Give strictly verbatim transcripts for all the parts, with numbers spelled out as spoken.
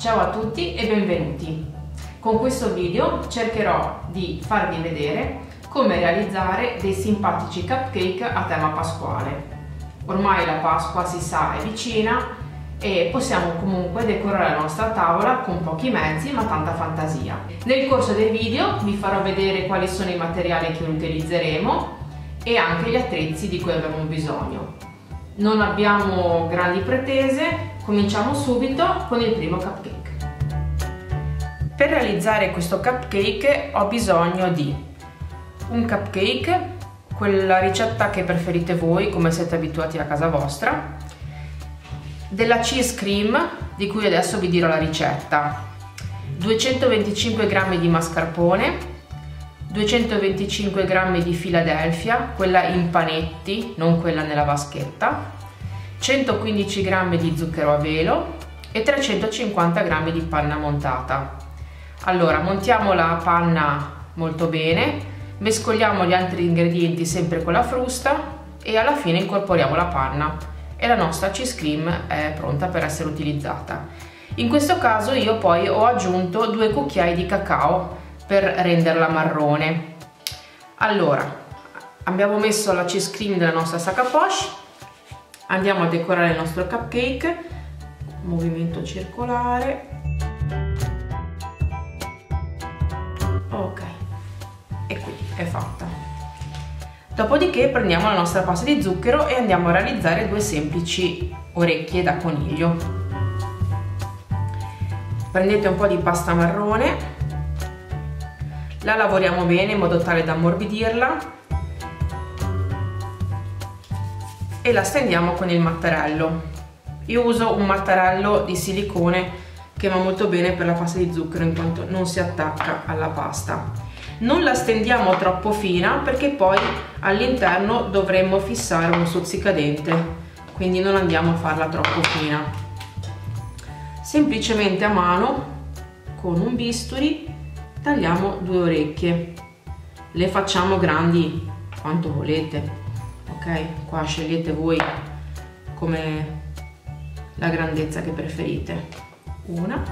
Ciao a tutti e benvenuti! Con questo video cercherò di farvi vedere come realizzare dei simpatici cupcake a tema pasquale. Ormai la Pasqua, si sa, è vicina e possiamo comunque decorare la nostra tavola con pochi mezzi ma tanta fantasia. Nel corso del video vi farò vedere quali sono i materiali che utilizzeremo e anche gli attrezzi di cui avremo bisogno. Non abbiamo grandi pretese, cominciamo subito con il primo cupcake. Per realizzare questo cupcake ho bisogno di un cupcake, quella ricetta che preferite voi, come siete abituati a casa vostra, della cheese cream di cui adesso vi dirò la ricetta, duecentoventicinque grammi di mascarpone, duecentoventicinque grammi di Philadelphia, quella in panetti, non quella nella vaschetta, centoquindici grammi di zucchero a velo e trecentocinquanta grammi di panna montata. Allora, montiamo la panna molto bene, mescoliamo gli altri ingredienti sempre con la frusta e alla fine incorporiamo la panna e la nostra cheese cream è pronta per essere utilizzata. In questo caso io poi ho aggiunto due cucchiai di cacao per renderla marrone. Allora, abbiamo messo la cheese cream della nostra sac à poche, andiamo a decorare il nostro cupcake, movimento circolare. Ok, e qui è fatta. Dopodiché prendiamo la nostra pasta di zucchero e andiamo a realizzare due semplici orecchie da coniglio. Prendete un po' di pasta marrone, la lavoriamo bene in modo tale da ammorbidirla e la stendiamo con il mattarello. Io uso un mattarello di silicone che va molto bene per la pasta di zucchero in quanto non si attacca alla pasta. Non la stendiamo troppo fina perché poi all'interno dovremmo fissare uno stuzzicadente, quindi non andiamo a farla troppo fina. Semplicemente a mano con un bisturi tagliamo due orecchie, le facciamo grandi quanto volete, ok? Qua scegliete voi come la grandezza che preferite. Una,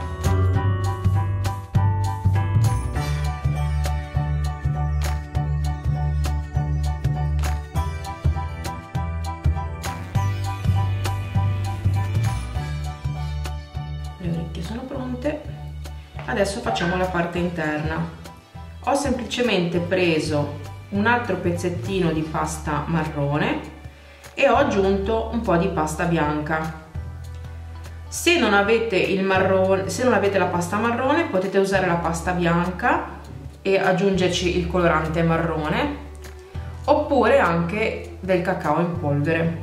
le orecchie sono pronte. Adesso facciamo la parte interna. Ho semplicemente preso un altro pezzettino di pasta marrone e ho aggiunto un po' di pasta bianca. Se non avete il marrone, se non avete la pasta marrone, potete usare la pasta bianca e aggiungerci il colorante marrone, oppure anche del cacao in polvere.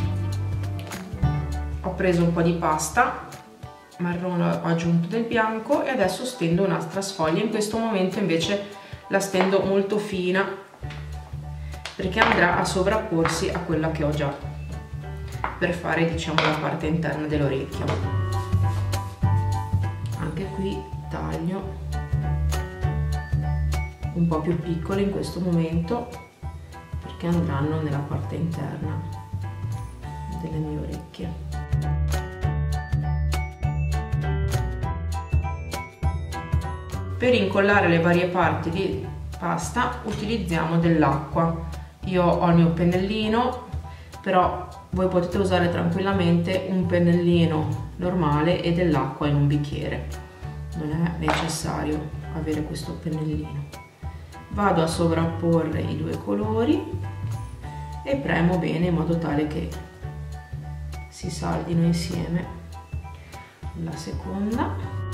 Ho preso un po' di pasta marrone, ho aggiunto del bianco e adesso stendo un'altra sfoglia. In questo momento invece la stendo molto fina perché andrà a sovrapporsi a quella che ho già per fare, diciamo, la parte interna dell'orecchio. Anche qui taglio un po' più piccole in questo momento perché andranno nella parte interna delle mie orecchie. Per incollare le varie parti di pasta utilizziamo dell'acqua. Io ho il mio pennellino, però voi potete usare tranquillamente un pennellino normale e dell'acqua in un bicchiere, non è necessario avere questo pennellino. Vado a sovrapporre i due colori e premo bene in modo tale che si saldino insieme. La seconda,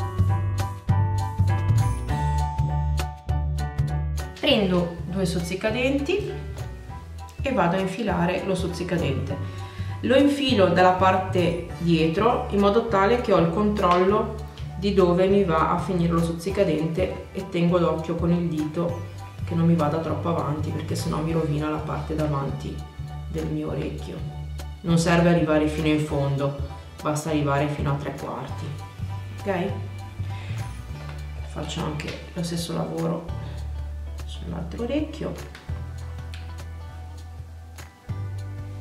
prendo due stuzzicadenti e vado a infilare lo stuzzicadente. Lo infilo dalla parte dietro in modo tale che ho il controllo di dove mi va a finire lo stuzzicadente e tengo d'occhio con il dito che non mi vada troppo avanti perché sennò mi rovina la parte davanti del mio orecchio. Non serve arrivare fino in fondo, basta arrivare fino a tre quarti, ok? Faccio anche lo stesso lavoro sull'altro orecchio.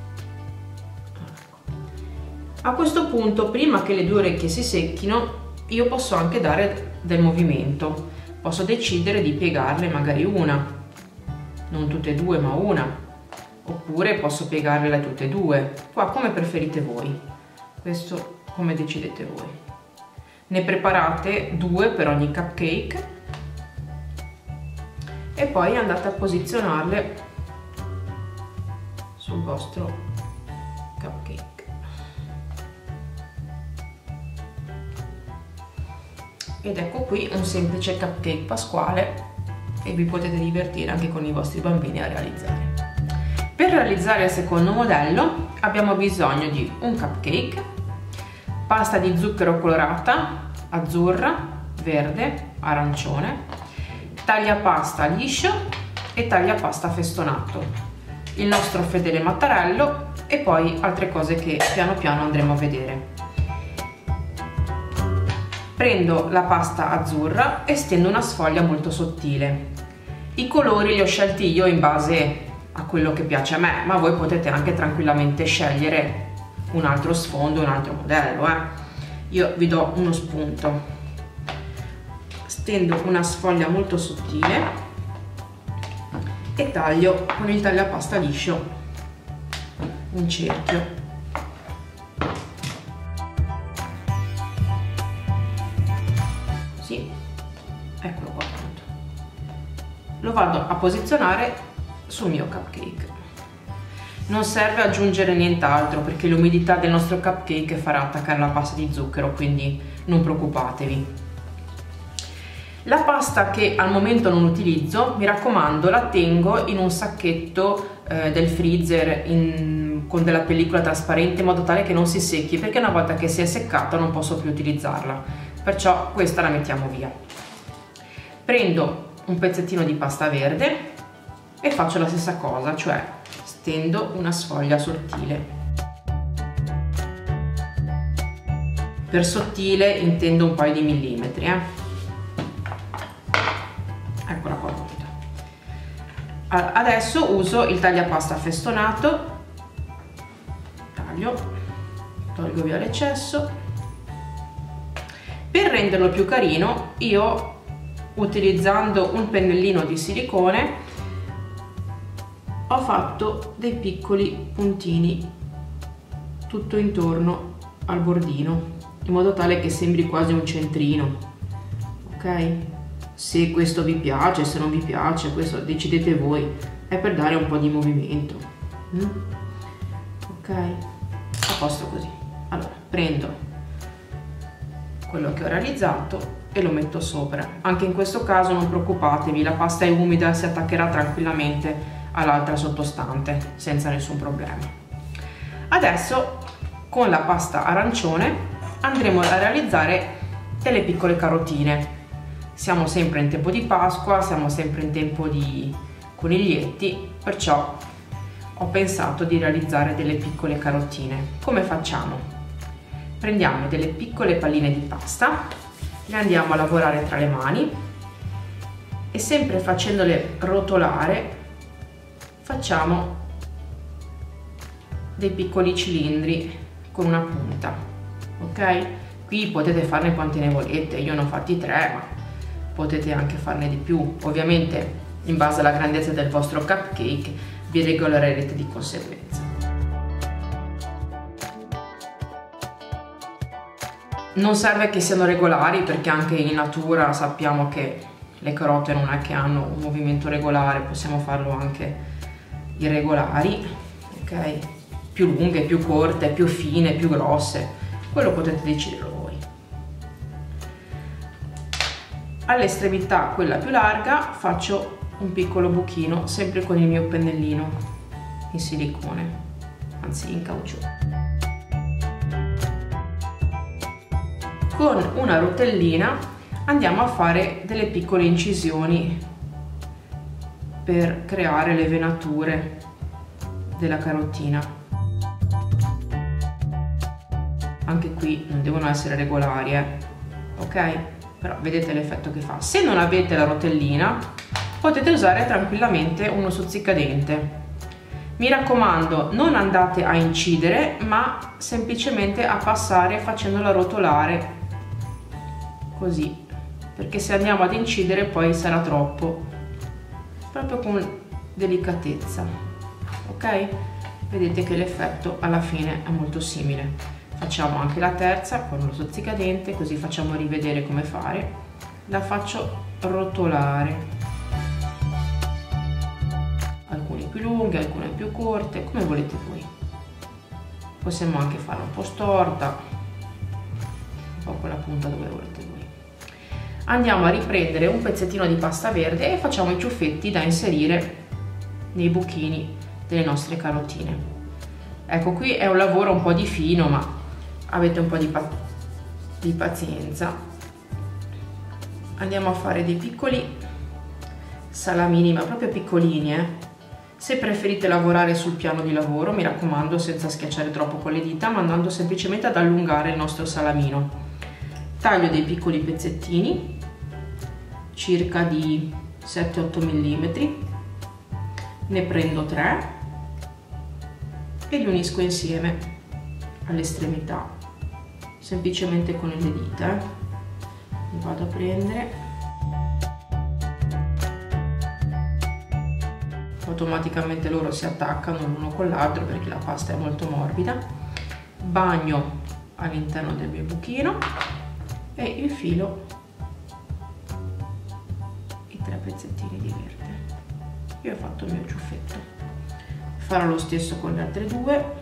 A questo punto, prima che le due orecchie si secchino, io posso anche dare del movimento, posso decidere di piegarle magari una, non tutte e due ma una, oppure posso piegarle tutte e due, qua come preferite voi, questo come decidete voi. Ne preparate due per ogni cupcake e poi andate a posizionarle sul vostro cupcake. Ed ecco qui un semplice cupcake pasquale e vi potete divertire anche con i vostri bambini a realizzare. Per realizzare il secondo modello abbiamo bisogno di un cupcake, pasta di zucchero colorata, azzurra, verde, arancione, tagliapasta liscio e tagliapasta festonato, il nostro fedele mattarello e poi altre cose che piano piano andremo a vedere. Prendo la pasta azzurra e stendo una sfoglia molto sottile. I colori li ho scelti io in base a quello che piace a me, ma voi potete anche tranquillamente scegliere un altro sfondo, un altro modello. Eh. Io vi do uno spunto. Stendo una sfoglia molto sottile e taglio con il tagliapasta liscio un cerchio. Eccolo qua, lo vado a posizionare sul mio cupcake. Non serve aggiungere nient'altro perché l'umidità del nostro cupcake farà attaccare la pasta di zucchero, quindi non preoccupatevi. La pasta che al momento non utilizzo, mi raccomando, la tengo in un sacchetto eh, del freezer in, con della pellicola trasparente in modo tale che non si secchi, perché una volta che si è seccata non posso più utilizzarla, perciò questa la mettiamo via. Prendo un pezzettino di pasta verde e faccio la stessa cosa, cioè stendo una sfoglia sottile. Per sottile intendo un paio di millimetri. Eh. Eccola qua pronta. Adesso uso il tagliapasta festonato, taglio, tolgo via l'eccesso. Per renderlo più carino io, utilizzando un pennellino di silicone, ho fatto dei piccoli puntini tutto intorno al bordino in modo tale che sembri quasi un centrino. Ok? Se questo vi piace, se non vi piace, questo decidete voi, è per dare un po' di movimento. mm? Ok? A posto così. Allora prendo quello che ho realizzato e lo metto sopra. Anche in questo caso non preoccupatevi, la pasta è umida e si attaccherà tranquillamente all'altra sottostante senza nessun problema. Adesso con la pasta arancione andremo a realizzare delle piccole carotine. Siamo sempre in tempo di Pasqua, siamo sempre in tempo di coniglietti, perciò ho pensato di realizzare delle piccole carotine. Come facciamo? Prendiamo delle piccole palline di pasta, le andiamo a lavorare tra le mani e sempre facendole rotolare facciamo dei piccoli cilindri con una punta. Ok? Qui potete farne quante ne volete, io ne ho fatti tre, ma potete anche farne di più. Ovviamente in base alla grandezza del vostro cupcake vi regolerete di conseguenza. Non serve che siano regolari perché anche in natura sappiamo che le carote non è che hanno un movimento regolare, possiamo farlo anche irregolari, ok? Più lunghe, più corte, più fine, più grosse, quello potete deciderlo voi. All'estremità, quella più larga, faccio un piccolo buchino sempre con il mio pennellino in silicone, anzi in caucciù. Con una rotellina andiamo a fare delle piccole incisioni per creare le venature della carotina. Anche qui non devono essere regolari, eh? Ok? Però vedete l'effetto che fa. Se non avete la rotellina potete usare tranquillamente uno stuzzicadente. Mi raccomando, non andate a incidere, ma semplicemente a passare facendola rotolare così, perché se andiamo ad incidere poi sarà troppo, proprio con delicatezza, ok? Vedete che l'effetto alla fine è molto simile. Facciamo anche la terza con lo stuzzicadente, così facciamo rivedere come fare. La faccio rotolare, alcune più lunghe, alcune più corte, come volete voi. Possiamo anche farla un po' storta, un po' con la punta dove volete voi. Andiamo a riprendere un pezzettino di pasta verde e facciamo i ciuffetti da inserire nei buchini delle nostre carotine. Ecco, qui è un lavoro un po' di fino, ma avete un po' di, pa di pazienza. Andiamo a fare dei piccoli salamini, ma proprio piccolini, eh. Se preferite lavorare sul piano di lavoro, mi raccomando, senza schiacciare troppo con le dita, ma andando semplicemente ad allungare il nostro salamino. Taglio dei piccoli pezzettini, circa di sette otto millimetri, ne prendo tre e li unisco insieme all'estremità, semplicemente con le dita. Eh. Li vado a prendere, automaticamente loro si attaccano l'uno con l'altro perché la pasta è molto morbida. Bagno all'interno del mio buchino e infilo i tre pezzettini di verde. Io ho fatto il mio ciuffetto, farò lo stesso con le altre due.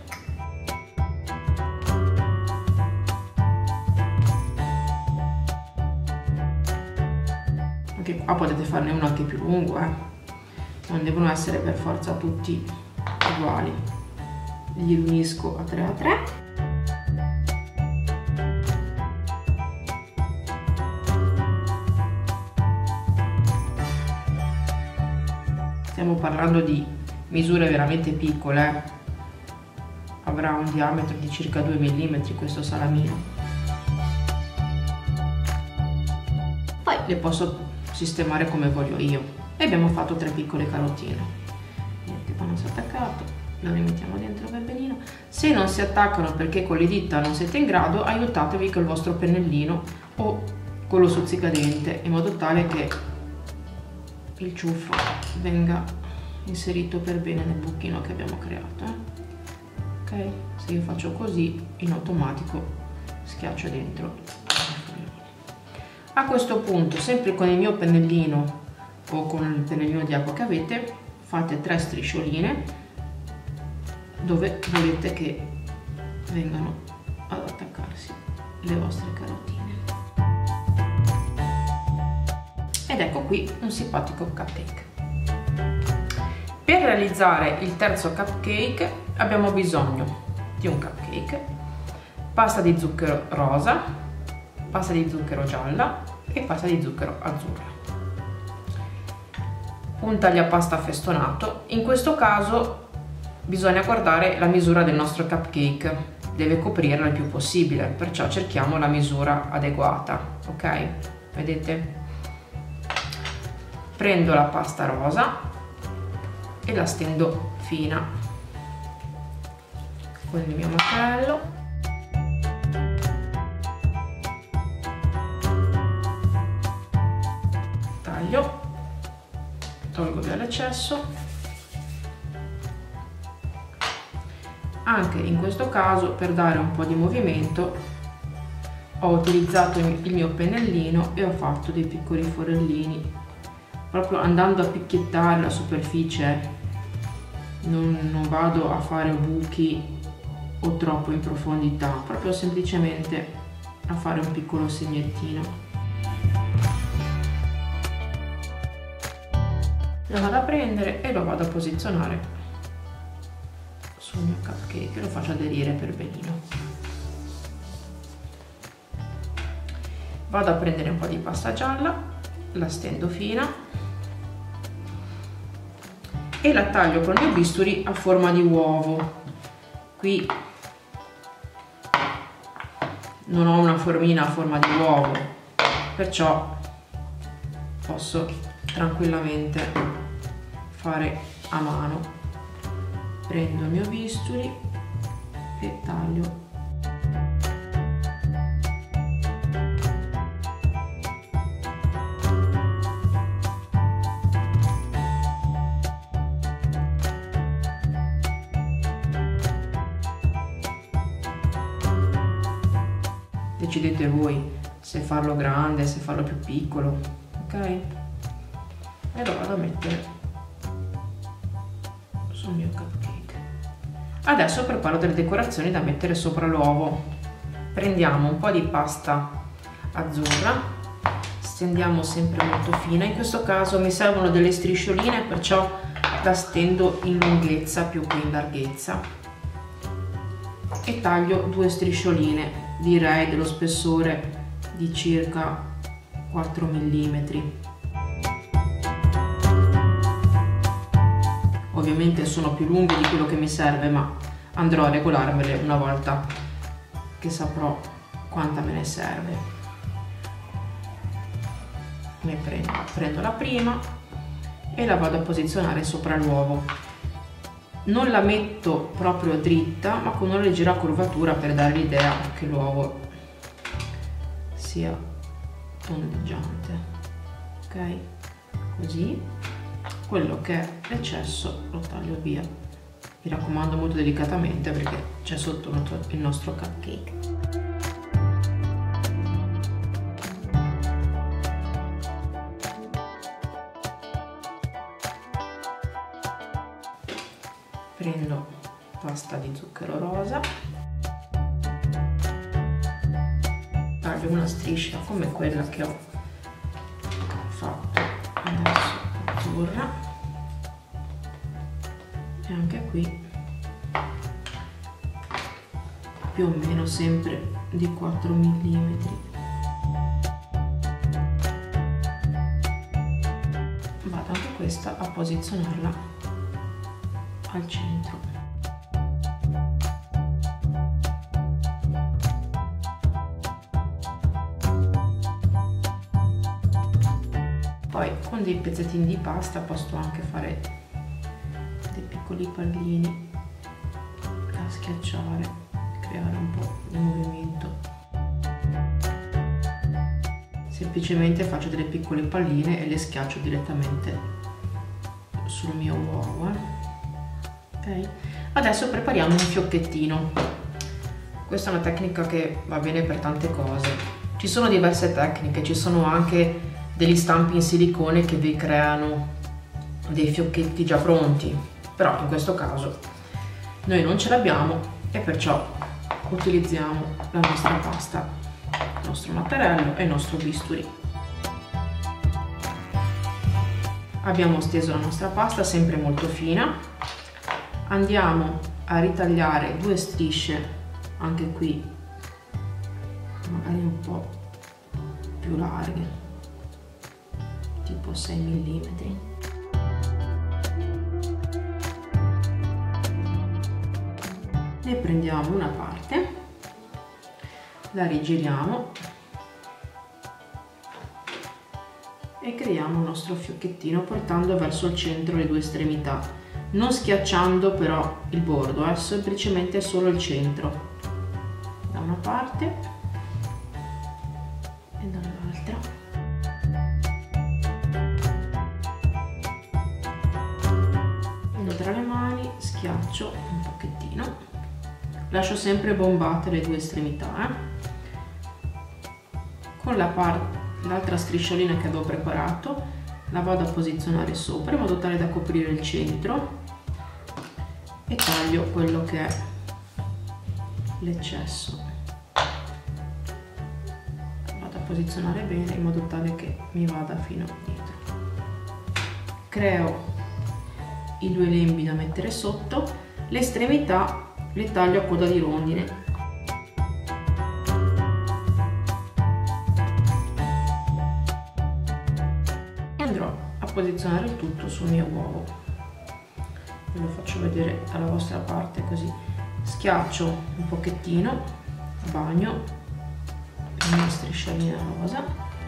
Anche qua potete farne uno anche più lungo, eh. Non devono essere per forza tutti uguali. Li unisco a tre a tre. Stiamo parlando di misure veramente piccole, eh. Avrà un diametro di circa due millimetri questo salamino. Poi le posso sistemare come voglio io. E abbiamo fatto tre piccole carotine. Niente, qua non si è attaccato, lo rimettiamo dentro per benino. Se non si attaccano perché con le dita non siete in grado, aiutatevi col vostro pennellino o con lo stuzzicadente, in modo tale che il ciuffo venga inserito per bene nel buchino che abbiamo creato, eh? Ok? Se io faccio così, in automatico schiaccio dentro. A questo punto, sempre con il mio pennellino o con il pennellino di acqua che avete, fate tre striscioline dove volete che vengano ad attaccarsi le vostre carotine. Ed ecco qui un simpatico cupcake. Per realizzare il terzo cupcake abbiamo bisogno di un cupcake, pasta di zucchero rosa, pasta di zucchero gialla e pasta di zucchero azzurra. Un tagliapasta festonato. In questo caso bisogna guardare la misura del nostro cupcake, deve coprirla il più possibile, perciò cerchiamo la misura adeguata, ok? Vedete? Prendo la pasta rosa e la stendo fina con il mio mattarello. Taglio, tolgo via l'eccesso. Anche in questo caso, per dare un po' di movimento, ho utilizzato il mio pennellino e ho fatto dei piccoli forellini, proprio andando a picchiettare la superficie. Non, non vado a fare buchi o troppo in profondità, proprio semplicemente a fare un piccolo segnettino. Lo vado a prendere e lo vado a posizionare sul mio cupcake, lo faccio aderire per benino. Vado a prendere un po' di pasta gialla, la stendo fina e la taglio con il mio bisturi a forma di uovo. Qui non ho una formina a forma di uovo, perciò posso tranquillamente fare a mano. Prendo il mio bisturi e taglio decidete voi se farlo grande, se farlo più piccolo, ok? E lo vado a mettere sul mio cupcake. Adesso preparo delle decorazioni da mettere sopra l'uovo. Prendiamo un po' di pasta azzurra, stendiamo sempre molto fina. In questo caso mi servono delle striscioline, perciò la stendo in lunghezza più che in larghezza e taglio due striscioline, direi dello spessore di circa quattro millimetri. Ovviamente sono più lunghe di quello che mi serve, ma andrò a regolarmele una volta che saprò quanta me ne serve. Ne prendo, prendo la prima e la vado a posizionare sopra l'uovo. Non la metto proprio dritta, ma con una leggera curvatura per dare l'idea che l'uovo sia tondeggiante. Ok, così. Quello che è l'eccesso lo taglio via. Mi raccomando, molto delicatamente, perché c'è sotto il nostro cupcake. Prendo pasta di zucchero rosa, taglio una striscia come quella che ho fatto adesso, azzurra, e anche qui più o meno sempre di quattro millimetri. Vado anche questa a posizionarla al centro. Poi con dei pezzettini di pasta posso anche fare dei piccoli pallini da schiacciare, creare un po' di movimento. Semplicemente faccio delle piccole palline e le schiaccio direttamente sul mio uovo. Eh. Okay. Adesso prepariamo un fiocchettino. Questa è una tecnica che va bene per tante cose. Ci sono diverse tecniche, ci sono anche degli stampi in silicone che vi creano dei fiocchetti già pronti, però in questo caso noi non ce l'abbiamo e perciò utilizziamo la nostra pasta, il nostro mattarello e il nostro bisturi. Abbiamo steso la nostra pasta sempre molto fina. Andiamo a ritagliare due strisce, anche qui magari un po' più larghe, tipo sei millimetri. Ne prendiamo una parte, la rigiriamo e creiamo il nostro fiocchettino portando verso il centro le due estremità, non schiacciando però il bordo, eh, semplicemente solo il centro, da una parte e dall'altra. Prendo tra le mani, schiaccio un pochettino, lascio sempre bombate le due estremità. Eh. Con la parte, l'altra strisciolina che avevo preparato, la vado a posizionare sopra in modo tale da coprire il centro e taglio quello che è l'eccesso. Vado a posizionare bene in modo tale che mi vada fino dietro. Creo i due lembi da mettere sotto, le estremità le taglio a coda di rondine. Andrò a posizionare il tutto sul mio uovo. Ve lo faccio vedere dalla vostra parte, così schiaccio un pochettino, bagno la mia strisciolina rosa,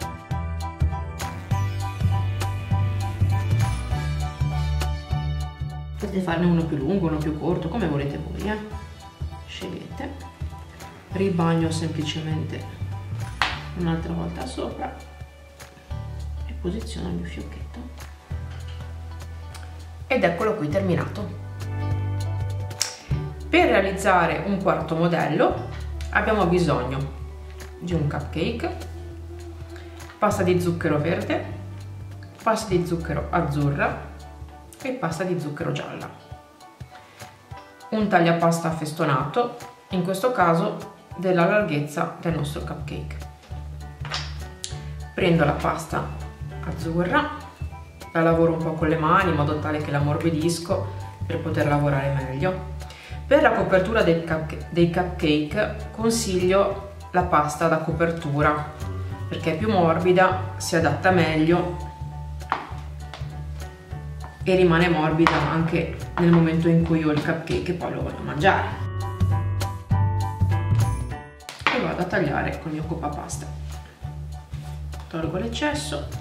potete farne uno più lungo, uno più corto, come volete voi, eh? Scegliete. Ribagno semplicemente un'altra volta sopra e posiziono il mio fiocchetto. Ed eccolo qui terminato. Per realizzare un quarto modello abbiamo bisogno di un cupcake, pasta di zucchero verde, pasta di zucchero azzurra e pasta di zucchero gialla. Un tagliapasta festonato, in questo caso della larghezza del nostro cupcake. Prendo la pasta azzurra, la lavoro un po' con le mani in modo tale che la ammorbidisco per poter lavorare meglio. Per la copertura dei, cup dei cupcake consiglio la pasta da copertura perché è più morbida, si adatta meglio e rimane morbida anche nel momento in cui ho il cupcake e poi lo voglio mangiare. E vado a tagliare col mio coppapasta. Tolgo l'eccesso.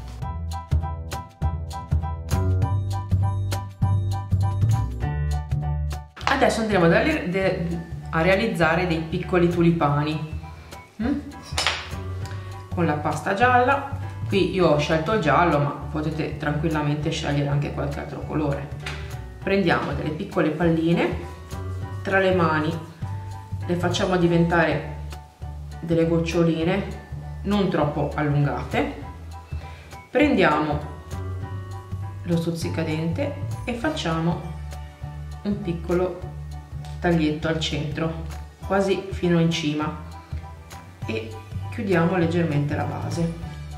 Adesso andremo a realizzare dei piccoli tulipani mm? con la pasta gialla. Qui io ho scelto il giallo, ma potete tranquillamente scegliere anche qualche altro colore. Prendiamo delle piccole palline, tra le mani le facciamo diventare delle goccioline non troppo allungate. Prendiamo lo stuzzicadente e facciamo un piccolo taglietto al centro, quasi fino in cima, e chiudiamo leggermente la base.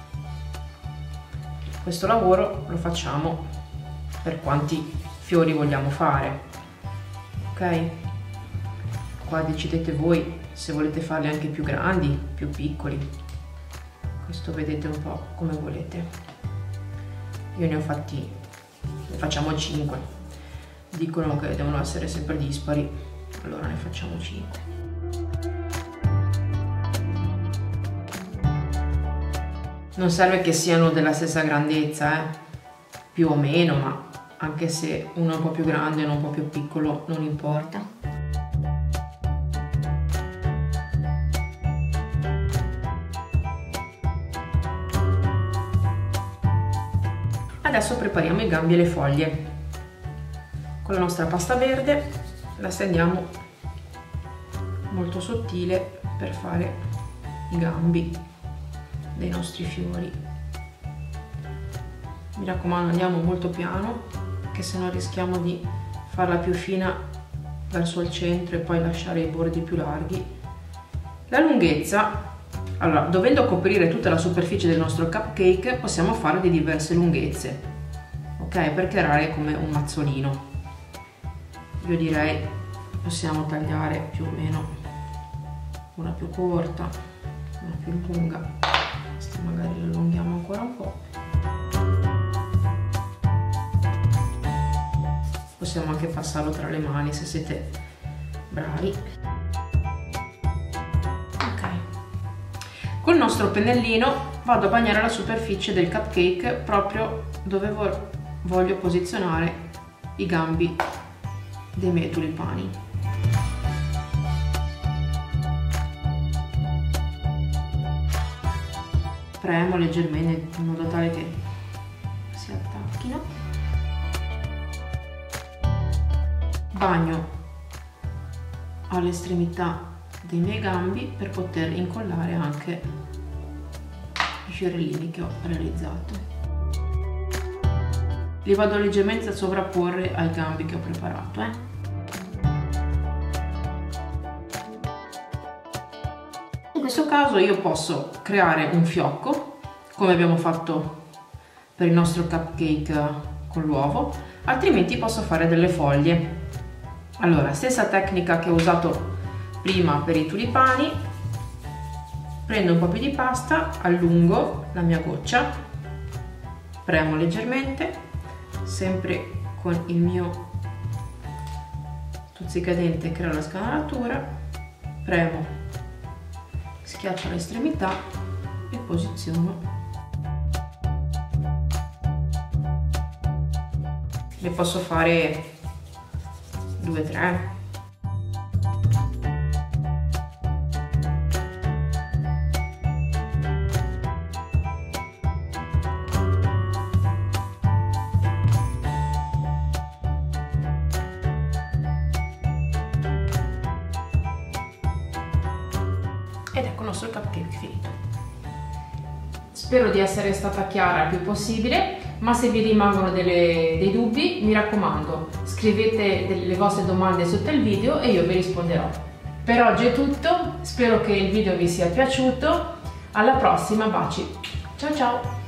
Questo lavoro lo facciamo per quanti fiori vogliamo fare, ok? Qua decidete voi se volete farli anche più grandi, più piccoli. Questo vedete un po' come volete. Io ne ho fatti, ne facciamo cinque. Dicono che devono essere sempre dispari, allora ne facciamo cinque. Non serve che siano della stessa grandezza, eh? Più o meno, ma anche se uno è un po' più grande e uno un po' più piccolo non importa. Adesso prepariamo i gambi e le foglie. Con la nostra pasta verde la stendiamo molto sottile per fare i gambi dei nostri fiori. Mi raccomando, andiamo molto piano, che se no rischiamo di farla più fina verso il centro e poi lasciare i bordi più larghi. La lunghezza, allora, dovendo coprire tutta la superficie del nostro cupcake, possiamo fare di diverse lunghezze, ok? Per creare come un mazzolino. Io direi possiamo tagliare più o meno una più corta, una più lunga. Questa magari la allunghiamo ancora un po'. Possiamo anche passarlo tra le mani se siete bravi. Ok. Col nostro pennellino vado a bagnare la superficie del cupcake proprio dove voglio posizionare i gambi dei miei tulipani. Premo leggermente in modo tale che si attacchino. Bagno all'estremità dei miei gambi per poter incollare anche i fiorellini che ho realizzato. Li vado leggermente a sovrapporre ai gambi che ho preparato. Eh. In questo caso io posso creare un fiocco, come abbiamo fatto per il nostro cupcake con l'uovo, altrimenti posso fare delle foglie. Allora, stessa tecnica che ho usato prima per i tulipani, prendo un po' più di pasta, allungo la mia goccia, premo leggermente, sempre con il mio stuzzicadente creo la scanalatura, premo, schiaccio all'estremità e posiziono. Ne posso fare due tre. Ed ecco il nostro cupcake finito. Spero di essere stata chiara il più possibile, ma se vi rimangono delle, dei dubbi, mi raccomando, scrivete le vostre domande sotto il video e io vi risponderò. Per oggi è tutto, spero che il video vi sia piaciuto, alla prossima, baci, ciao ciao!